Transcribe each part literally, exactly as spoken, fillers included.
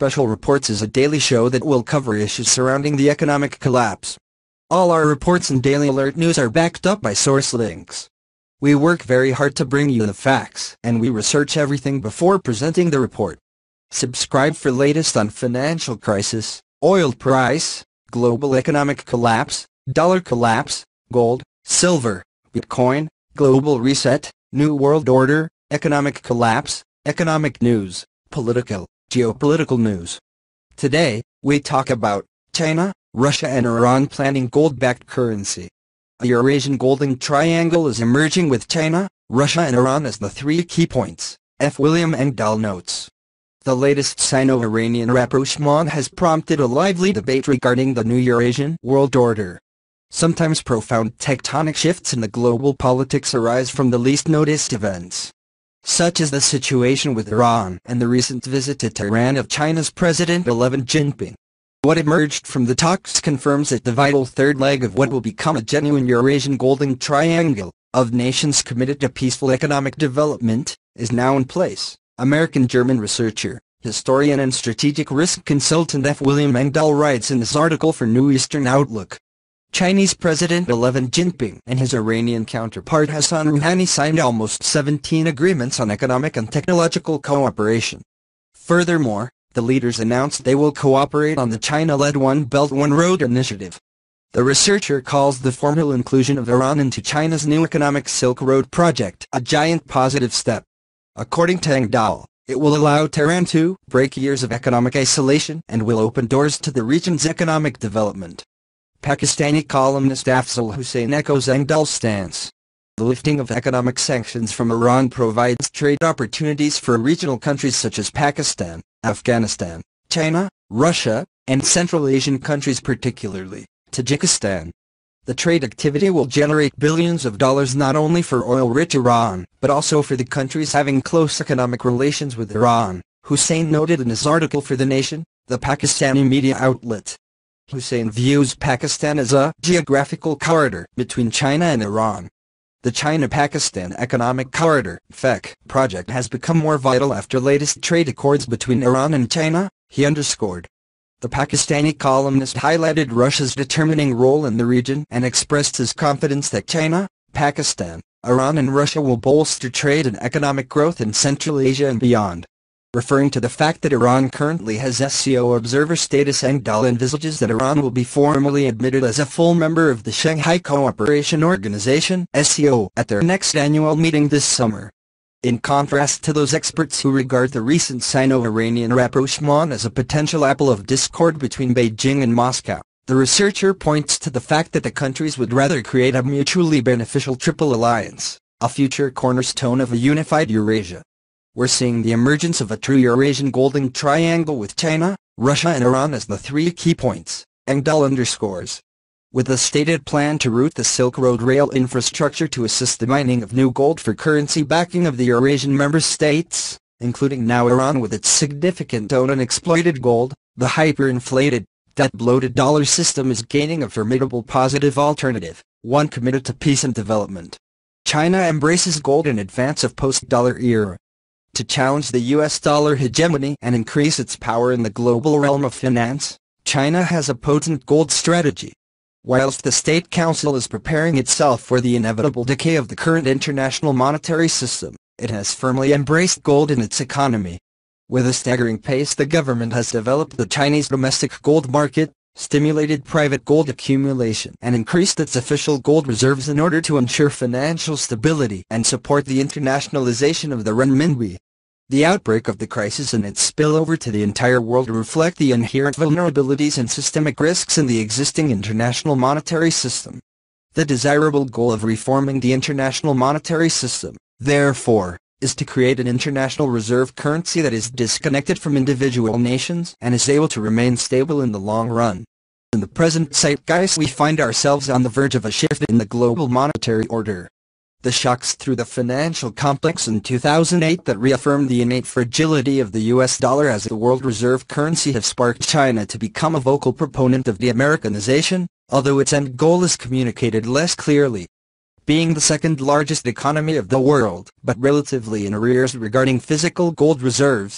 Special Reports is a daily show that will cover issues surrounding the economic collapse. All our reports and daily alert news are backed up by source links. We work very hard to bring you the facts, and we research everything before presenting the report. Subscribe for latest on financial crisis, oil price, global economic collapse, dollar collapse, gold, silver, Bitcoin, global reset, new world order, economic collapse, economic news, political, geopolitical news. Today, we talk about China, Russia and Iran planning gold-backed currency. A Eurasian golden triangle is emerging with China, Russia and Iran as the three key points, F. William Engdahl notes. The latest Sino-Iranian rapprochement has prompted a lively debate regarding the new Eurasian world order. Sometimes profound tectonic shifts in the global politics arise from the least noticed events, such as the situation with Iran and the recent visit to Tehran of China's President-elect Jinping. What emerged from the talks confirms that the vital third leg of what will become a genuine Eurasian golden triangle, of nations committed to peaceful economic development, is now in place. American-German researcher, historian and strategic risk consultant F. William Engdahl writes in this article for New Eastern Outlook. Chinese President-elect Jinping and his Iranian counterpart Hassan Rouhani signed almost seventeen agreements on economic and technological cooperation. Furthermore, the leaders announced they will cooperate on the China-led One Belt One Road initiative. The researcher calls the formal inclusion of Iran into China's new economic Silk Road project a giant positive step. According to Engdahl, it will allow Tehran to break years of economic isolation and will open doors to the region's economic development. Pakistani columnist Afzal Hussain echoes Engdahl's stance. The lifting of economic sanctions from Iran provides trade opportunities for regional countries such as Pakistan, Afghanistan, China, Russia, and Central Asian countries, particularly Tajikistan. The trade activity will generate billions of dollars not only for oil-rich Iran, but also for the countries having close economic relations with Iran, Hussain noted in his article for The Nation, the Pakistani media outlet. Hussain views Pakistan as a geographical corridor between China and Iran. The China-Pakistan Economic Corridor (F E C) project has become more vital after latest trade accords between Iran and China, he underscored. The Pakistani columnist highlighted Russia's determining role in the region and expressed his confidence that China, Pakistan, Iran and Russia will bolster trade and economic growth in Central Asia and beyond. Referring to the fact that Iran currently has S C O observer status, Engdahl envisages that Iran will be formally admitted as a full member of the Shanghai Cooperation Organization (S C O) at their next annual meeting this summer. In contrast to those experts who regard the recent Sino-Iranian rapprochement as a potential apple of discord between Beijing and Moscow, the researcher points to the fact that the countries would rather create a mutually beneficial triple alliance, a future cornerstone of a unified Eurasia. We're seeing the emergence of a true Eurasian golden triangle with China, Russia and Iran as the three key points, Engdahl underscores. With a stated plan to route the Silk Road rail infrastructure to assist the mining of new gold for currency backing of the Eurasian member states, including now Iran with its significant own unexploited gold, the hyperinflated, debt-bloated dollar system is gaining a formidable positive alternative, one committed to peace and development. China embraces gold in advance of post-dollar era. To challenge the U S dollar hegemony and increase its power in the global realm of finance, China has a potent gold strategy. Whilst the State Council is preparing itself for the inevitable decay of the current international monetary system, it has firmly embraced gold in its economy. With a staggering pace, the government has developed the Chinese domestic gold market, stimulated private gold accumulation and increased its official gold reserves in order to ensure financial stability and support the internationalization of the renminbi. The outbreak of the crisis and its spillover to the entire world reflect the inherent vulnerabilities and systemic risks in the existing international monetary system. The desirable goal of reforming the international monetary system, therefore, is to create an international reserve currency that is disconnected from individual nations and is able to remain stable in the long run. In the present zeitgeist, we find ourselves on the verge of a shift in the global monetary order. The shocks through the financial complex in two thousand eight that reaffirmed the innate fragility of the U S dollar as the world reserve currency have sparked China to become a vocal proponent of de-Americanization, although its end goal is communicated less clearly. Being the second largest economy of the world, but relatively in arrears regarding physical gold reserves,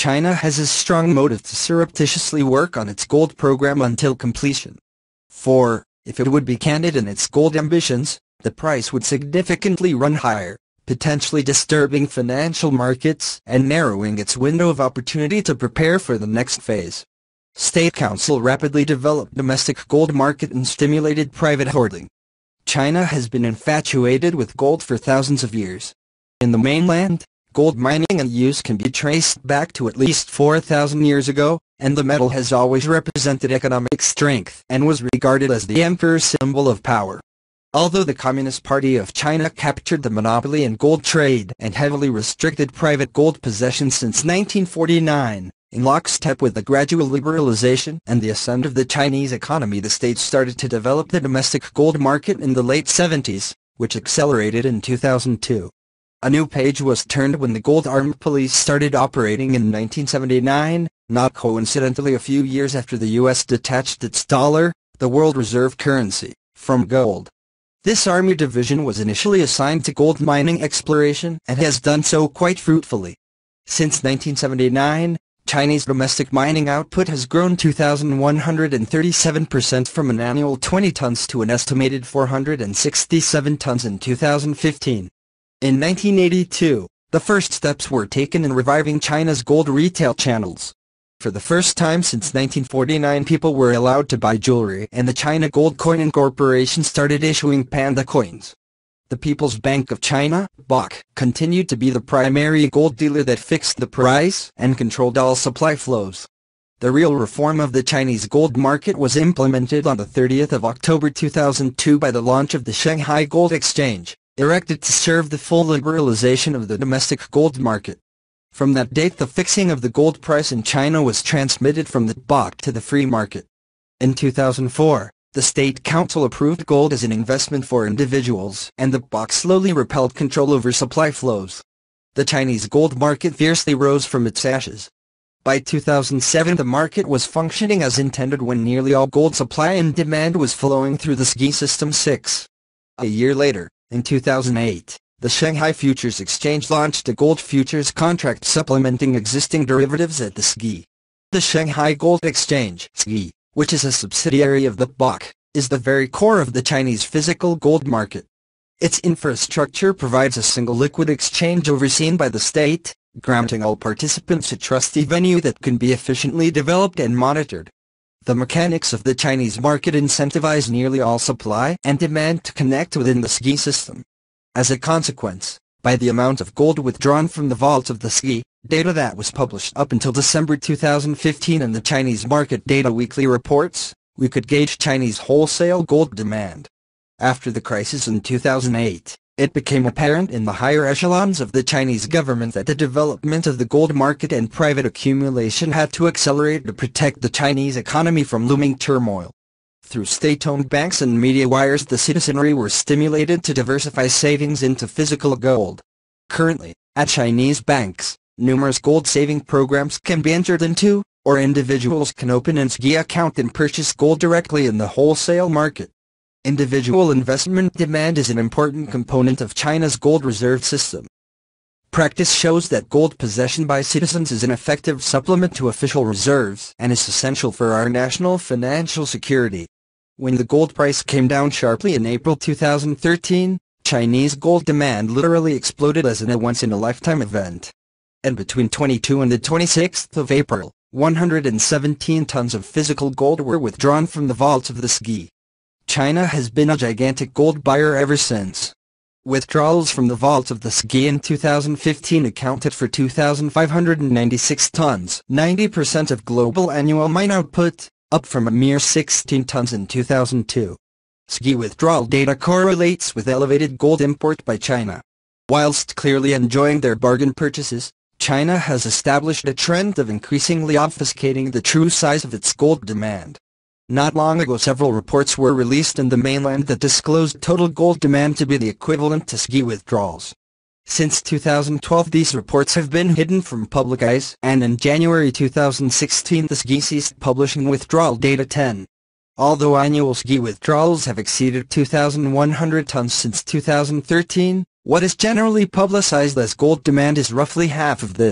China has a strong motive to surreptitiously work on its gold program until completion. For, if it would be candid in its gold ambitions, the price would significantly run higher, potentially disturbing financial markets and narrowing its window of opportunity to prepare for the next phase. State Council rapidly developed domestic gold market and stimulated private hoarding. China has been infatuated with gold for thousands of years. In the mainland, gold mining and use can be traced back to at least four thousand years ago, and the metal has always represented economic strength and was regarded as the emperor's symbol of power. Although the Communist Party of China captured the monopoly in gold trade and heavily restricted private gold possession since nineteen forty-nine, in lockstep with the gradual liberalization and the ascent of the Chinese economy, the state started to develop the domestic gold market in the late seventies, which accelerated in two thousand two. A new page was turned when the Gold Armed Police started operating in nineteen seventy-nine, not coincidentally a few years after the U S detached its dollar, the world reserve currency, from gold. This army division was initially assigned to gold mining exploration and has done so quite fruitfully. Since nineteen seventy-nine, Chinese domestic mining output has grown two thousand one hundred thirty-seven percent from an annual twenty tons to an estimated four hundred sixty-seven tons in two thousand fifteen. In nineteen eighty-two, the first steps were taken in reviving China's gold retail channels. For the first time since nineteen forty-nine, people were allowed to buy jewelry, and the China Gold Coin Corporation started issuing panda coins. The People's Bank of China, B O C, continued to be the primary gold dealer that fixed the price and controlled all supply flows. The real reform of the Chinese gold market was implemented on the thirtieth of October two thousand two by the launch of the Shanghai Gold Exchange, erected to serve the full liberalization of the domestic gold market. From that date, the fixing of the gold price in China was transmitted from the B O C to the free market. In two thousand four, the State Council approved gold as an investment for individuals, and the B O C slowly repelled control over supply flows. The Chinese gold market fiercely rose from its ashes. By two thousand seven, the market was functioning as intended when nearly all gold supply and demand was flowing through the S G I System six. A year later, in two thousand eight, the Shanghai Futures Exchange launched a gold futures contract supplementing existing derivatives at the S G I. The Shanghai Gold Exchange (S G I), which is a subsidiary of the B O C, is the very core of the Chinese physical gold market. Its infrastructure provides a single liquid exchange overseen by the state, granting all participants a trusty venue that can be efficiently developed and monitored. The mechanics of the Chinese market incentivize nearly all supply and demand to connect within the S G I system. As a consequence, by the amount of gold withdrawn from the vaults of the S G I, data that was published up until December two thousand fifteen in the Chinese Market Data Weekly reports, we could gauge Chinese wholesale gold demand. After the crisis in two thousand eight, it became apparent in the higher echelons of the Chinese government that the development of the gold market and private accumulation had to accelerate to protect the Chinese economy from looming turmoil. Through state-owned banks and media wires, the citizenry were stimulated to diversify savings into physical gold. Currently, at Chinese banks, numerous gold-saving programs can be entered into, or individuals can open an S G I account and purchase gold directly in the wholesale market. Individual investment demand is an important component of China's gold reserve system. Practice shows that gold possession by citizens is an effective supplement to official reserves and is essential for our national financial security. When the gold price came down sharply in April two thousand thirteen, Chinese gold demand literally exploded as in a once-in-a-lifetime event. And between the twenty-second and the twenty-sixth of April, one hundred seventeen tons of physical gold were withdrawn from the vaults of the S G I. China has been a gigantic gold buyer ever since. Withdrawals from the vaults of the S G I in two thousand fifteen accounted for two thousand five hundred ninety-six tons, ninety percent of global annual mine output, up from a mere sixteen tons in two thousand two. S G I withdrawal data correlates with elevated gold import by China. Whilst clearly enjoying their bargain purchases, China has established a trend of increasingly obfuscating the true size of its gold demand. Not long ago, several reports were released in the mainland that disclosed total gold demand to be the equivalent to S G I withdrawals. Since two thousand twelve, these reports have been hidden from public eyes, and in January two thousand sixteen the S G I ceased publishing withdrawal data ten. Although annual S G I withdrawals have exceeded two thousand one hundred tons since two thousand thirteen, what is generally publicized as gold demand is roughly half of this.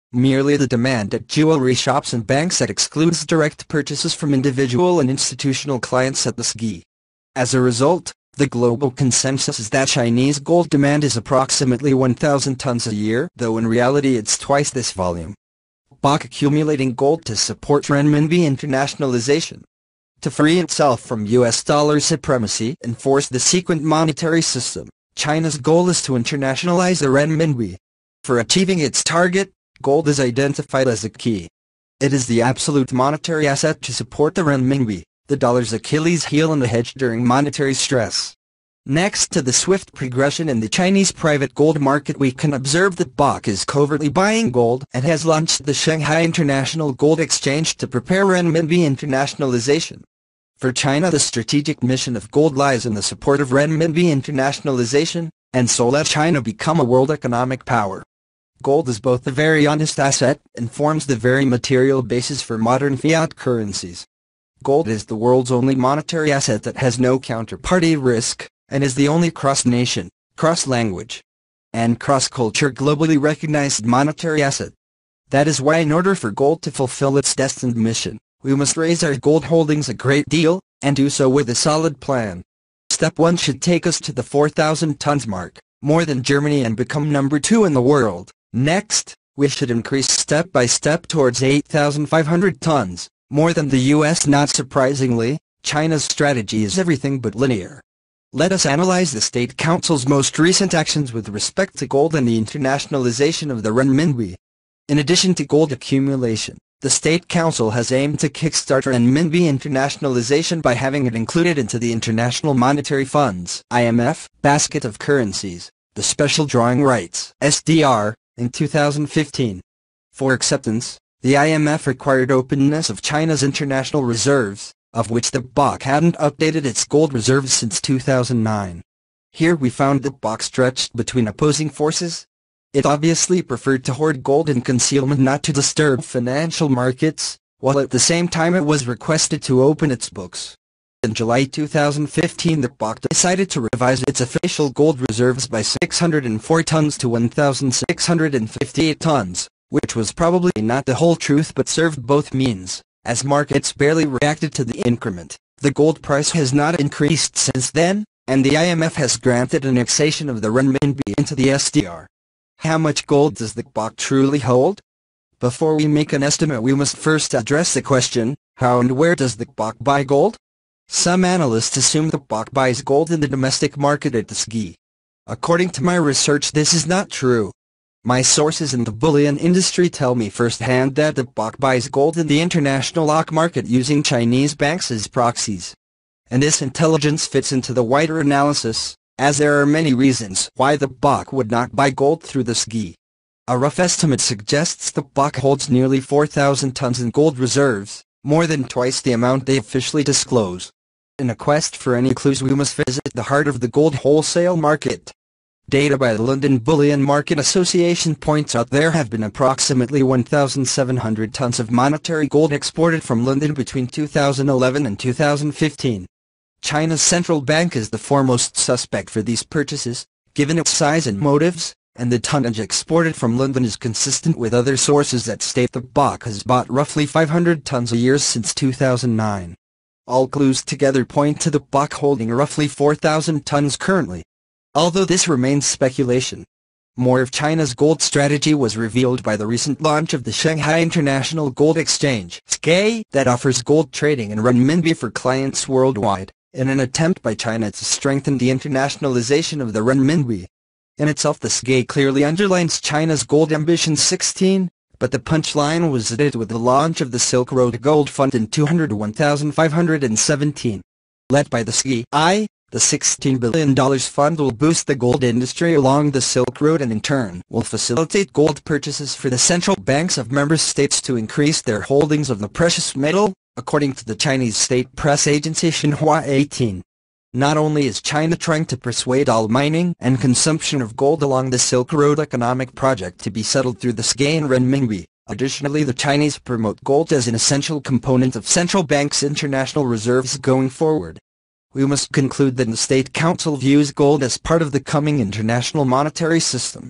merely the demand at jewelry shops and banks that excludes direct purchases from individual and institutional clients at the S G I. As a result, the global consensus is that Chinese gold demand is approximately one thousand tons a year, though in reality it's twice this volume. B O C accumulating gold to support renminbi internationalization. To free itself from U S dollar supremacy and force the sequent monetary system, China's goal is to internationalize the renminbi. For achieving its target, gold is identified as a key. It is the absolute monetary asset to support the renminbi, the dollar's Achilles heel and the hedge during monetary stress. Next to the swift progression in the Chinese private gold market, we can observe that B O C is covertly buying gold and has launched the Shanghai International Gold Exchange to prepare renminbi internationalization. For China, the strategic mission of gold lies in the support of renminbi internationalization, and so let China become a world economic power. Gold is both a very honest asset and forms the very material basis for modern fiat currencies. Gold is the world's only monetary asset that has no counterparty risk, and is the only cross-nation, cross-language, and cross-culture globally recognized monetary asset. That is why in order for gold to fulfill its destined mission, we must raise our gold holdings a great deal, and do so with a solid plan. Step one should take us to the four thousand tons mark, more than Germany, and become number two in the world. Next, we should increase step by step towards eight thousand five hundred tons, more than the U S. Not surprisingly, China's strategy is everything but linear. Let us analyze the State Council's most recent actions with respect to gold and the internationalization of the renminbi. In addition to gold accumulation, the State Council has aimed to kickstart renminbi internationalization by having it included into the International Monetary Fund's I M F basket of currencies, the Special Drawing Rights S D R, in two thousand fifteen. For acceptance, the I M F required openness of China's international reserves, of which the B O C hadn't updated its gold reserves since two thousand nine. Here we found that B O C stretched between opposing forces. It obviously preferred to hoard gold in concealment not to disturb financial markets, while at the same time it was requested to open its books. In July two thousand fifteen, the B O C decided to revise its official gold reserves by six hundred four tons to one thousand six hundred fifty-eight tons, which was probably not the whole truth but served both means, as markets barely reacted to the increment. The gold price has not increased since then, and the I M F has granted annexation of the renminbi into the S D R. How much gold does the B O C truly hold? Before we make an estimate, we must first address the question, how and where does the B O C buy gold? Some analysts assume the B O C buys gold in the domestic market at the S G I. According to my research, this is not true. My sources in the bullion industry tell me firsthand that the B O C buys gold in the international O C market using Chinese banks as proxies. And this intelligence fits into the wider analysis, as there are many reasons why the B O C would not buy gold through the S G I. A rough estimate suggests the B O C holds nearly four thousand tons in gold reserves, more than twice the amount they officially disclose. In a quest for any clues, we must visit the heart of the gold wholesale market. Data by the London Bullion Market Association points out there have been approximately one thousand seven hundred tons of monetary gold exported from London between two thousand eleven and two thousand fifteen. China's central bank is the foremost suspect for these purchases, given its size and motives, and the tonnage exported from London is consistent with other sources that state the B O C has bought roughly five hundred tons a year since two thousand nine. All clues together point to the B O C holding roughly four thousand tons currently. Although this remains speculation. More of China's gold strategy was revealed by the recent launch of the Shanghai International Gold Exchange (S G I) that offers gold trading in renminbi for clients worldwide, in an attempt by China to strengthen the internationalization of the renminbi. In itself, the S G I clearly underlines China's gold ambitions. sixteen, but the punchline was added with the launch of the Silk Road Gold Fund in two hundred one thousand five hundred seventeen. Led by the S G I, the sixteen billion dollar fund will boost the gold industry along the Silk Road and in turn will facilitate gold purchases for the central banks of member states to increase their holdings of the precious metal, according to the Chinese state press agency Xinhua eighteen. Not only is China trying to persuade all mining and consumption of gold along the Silk Road economic project to be settled through the S G I and renminbi, additionally the Chinese promote gold as an essential component of central banks' international reserves going forward. We must conclude that the State Council views gold as part of the coming international monetary system.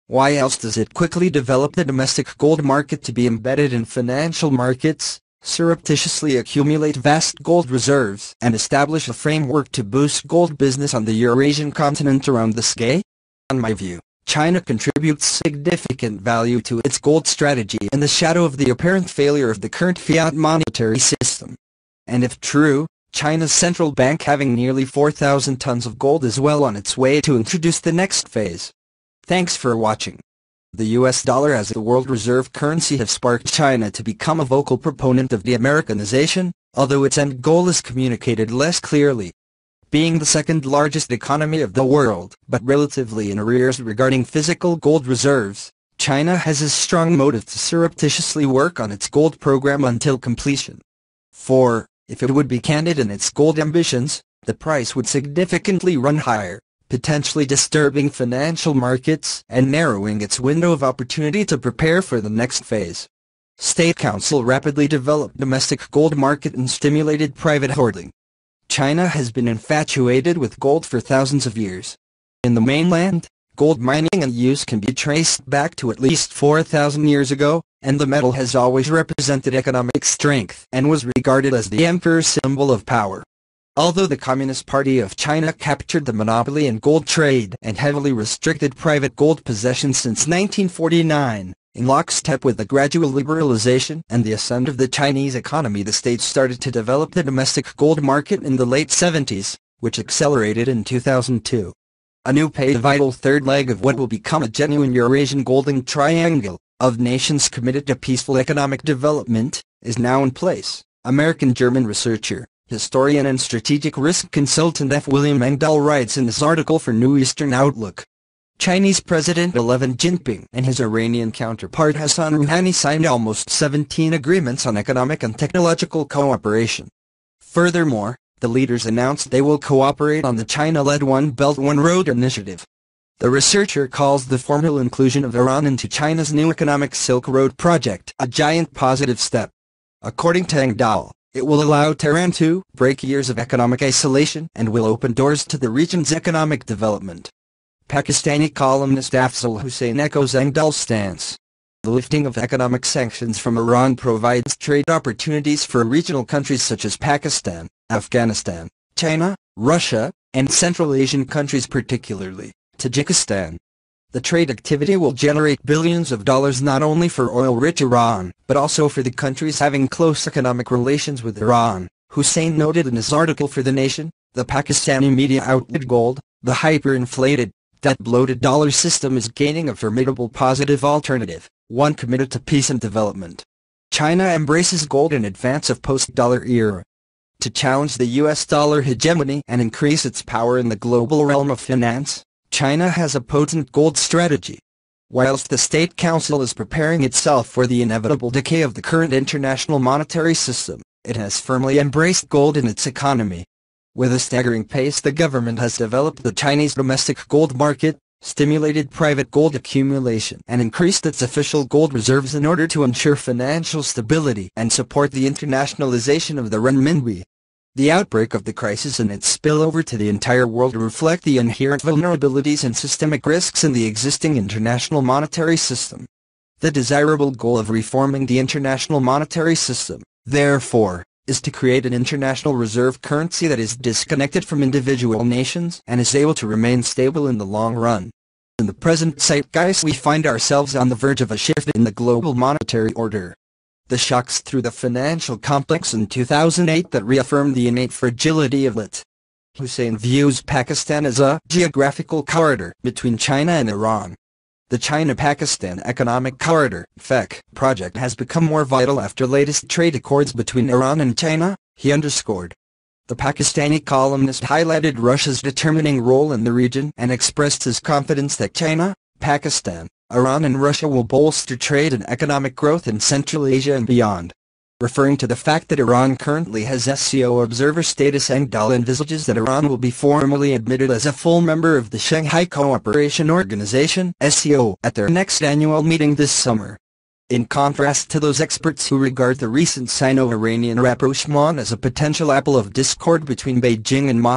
Why else does it quickly develop the domestic gold market to be embedded in financial markets, surreptitiously accumulate vast gold reserves, and establish a framework to boost gold business on the Eurasian continent around the sky? In my view, China contributes significant value to its gold strategy in the shadow of the apparent failure of the current fiat monetary system. And if true, China's central bank having nearly four thousand tons of gold is well on its way to introduce the next phase. Thanks for watching. The U S dollar as the world reserve currency has sparked China to become a vocal proponent of de-Americanization, although its end goal is communicated less clearly. Being the second largest economy of the world, but relatively in arrears regarding physical gold reserves, China has a strong motive to surreptitiously work on its gold program until completion. For, if it would be candid in its gold ambitions, the price would significantly run higher, potentially disturbing financial markets and narrowing its window of opportunity to prepare for the next phase. State Council rapidly developed domestic gold market and stimulated private hoarding. China has been infatuated with gold for thousands of years. In the mainland, gold mining and use can be traced back to at least four thousand years ago, and the metal has always represented economic strength and was regarded as the emperor's symbol of power. Although the Communist Party of China captured the monopoly in gold trade and heavily restricted private gold possession since nineteen forty-nine, in lockstep with the gradual liberalization and the ascent of the Chinese economy, the state started to develop the domestic gold market in the late seventies, which accelerated in two thousand two. A new pivotal third leg of what will become a genuine Eurasian golden triangle of nations committed to peaceful economic development is now in place. American-German researcher, historian and strategic risk consultant F. William Engdahl writes in this article for New Eastern Outlook. Chinese President Xi Jinping and his Iranian counterpart Hassan Rouhani signed almost seventeen agreements on economic and technological cooperation. Furthermore, the leaders announced they will cooperate on the China-led One Belt One Road initiative. The researcher calls the formal inclusion of Iran into China's new economic Silk Road project a giant positive step. According to Engdahl, it will allow Tehran to break years of economic isolation and will open doors to the region's economic development. Pakistani columnist Afzal Hussain echoes Engdahl's stance. The lifting of economic sanctions from Iran provides trade opportunities for regional countries such as Pakistan, Afghanistan, China, Russia, and Central Asian countries, particularly Tajikistan. The trade activity will generate billions of dollars not only for oil-rich Iran, but also for the countries having close economic relations with Iran. Hussain noted in his article for The Nation, the Pakistani media outlet gold, the hyperinflated, debt-bloated dollar system is gaining a formidable positive alternative, one committed to peace and development. China embraces gold in advance of post-dollar era. To challenge the U S dollar hegemony and increase its power in the global realm of finance, China has a potent gold strategy. Whilst the State Council is preparing itself for the inevitable decay of the current international monetary system, it has firmly embraced gold in its economy. With a staggering pace, the government has developed the Chinese domestic gold market, stimulated private gold accumulation, and increased its official gold reserves in order to ensure financial stability and support the internationalization of the renminbi. The outbreak of the crisis and its spillover to the entire world reflect the inherent vulnerabilities and systemic risks in the existing international monetary system. The desirable goal of reforming the international monetary system, therefore, is to create an international reserve currency that is disconnected from individual nations and is able to remain stable in the long run. In the present zeitgeist, we find ourselves on the verge of a shift in the global monetary order. The shocks through the financial complex in two thousand eight that reaffirmed the innate fragility of it. Hussain views Pakistan as a geographical corridor between China and Iran. The China-Pakistan Economic Corridor (F E C) project has become more vital after latest trade accords between Iran and China, he underscored. The Pakistani columnist highlighted Russia's determining role in the region and expressed his confidence that China, Pakistan, Iran and Russia will bolster trade and economic growth in Central Asia and beyond. Referring to the fact that Iran currently has S C O observer status, Engdahl envisages that Iran will be formally admitted as a full member of the Shanghai Cooperation Organization (S C O) at their next annual meeting this summer. In contrast to those experts who regard the recent Sino-Iranian rapprochement as a potential apple of discord between Beijing and Moscow,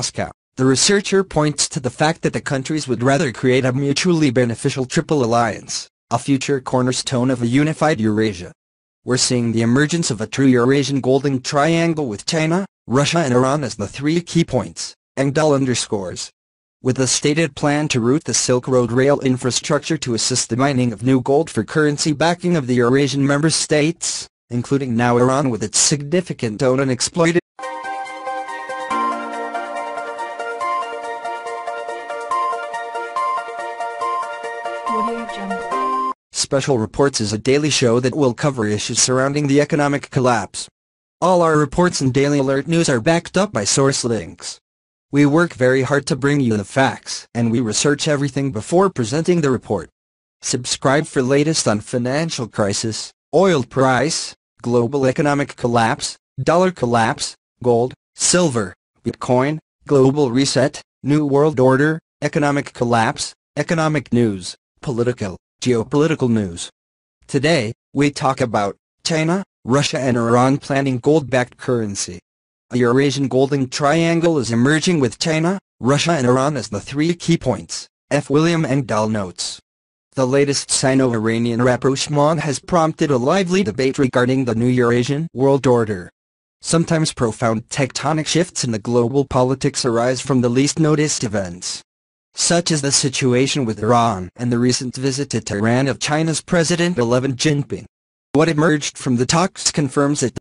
The researcher points to the fact that the countries would rather create a mutually beneficial triple alliance, a future cornerstone of a unified Eurasia. We're seeing the emergence of a true Eurasian golden triangle with China, Russia and Iran as the three key points, Engdahl underscores. With a stated plan to route the Silk Road rail infrastructure to assist the mining of new gold for currency backing of the Eurasian member states, including now Iran with its significant own unexploited Special Reports is a daily show that will cover issues surrounding the economic collapse. All our reports and daily alert news are backed up by source links. We work very hard to bring you the facts, and we research everything before presenting the report. Subscribe for latest on financial crisis, oil price, global economic collapse, dollar collapse, gold, silver, Bitcoin, global reset, new world order, economic collapse, economic news, political, geopolitical news. Today, we talk about China, Russia and Iran planning gold-backed currency. A Eurasian golden triangle is emerging with China, Russia and Iran as the three key points, F. William Engdahl notes. The latest Sino-Iranian rapprochement has prompted a lively debate regarding the new Eurasian world order. Sometimes profound tectonic shifts in the global politics arise from the least noticed events, such as the situation with Iran and the recent visit to Tehran of China's President Xi Jinping. What emerged from the talks confirms that